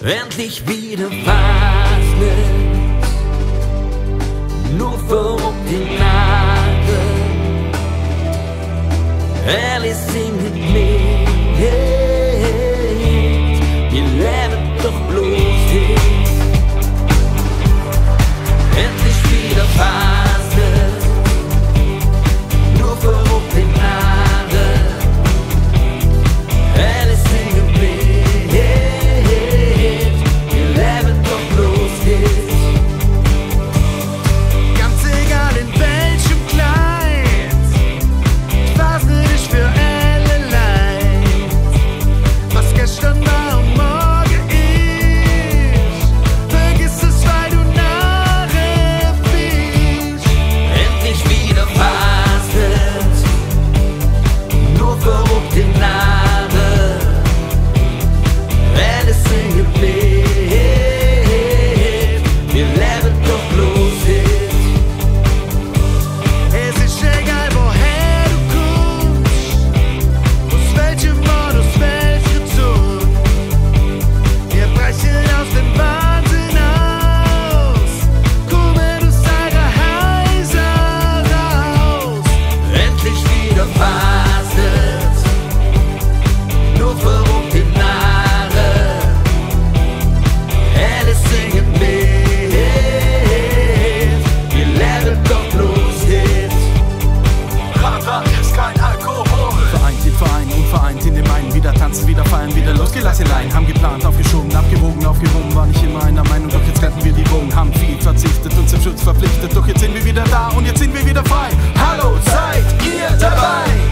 Endlich wieder Fasnet, nur verrückt in Narren. Ehrlich singt mit, wir leben doch bloß nicht. Endlich wieder Fasnet, nur verrückt in Narren. Ehrlich singt mit. Vereint in dem einen, wieder tanzen, wieder feiern, wieder losgelassene Leinen, haben geplant, aufgeschoben, abgewogen, aufgehoben, war nicht immer einer Meinung, doch jetzt retten wir die Wogen, haben viel, verzichtet, uns im Schutz verpflichtet, doch jetzt sind wir wieder da und jetzt sind wir wieder frei. Hallo, seid ihr dabei?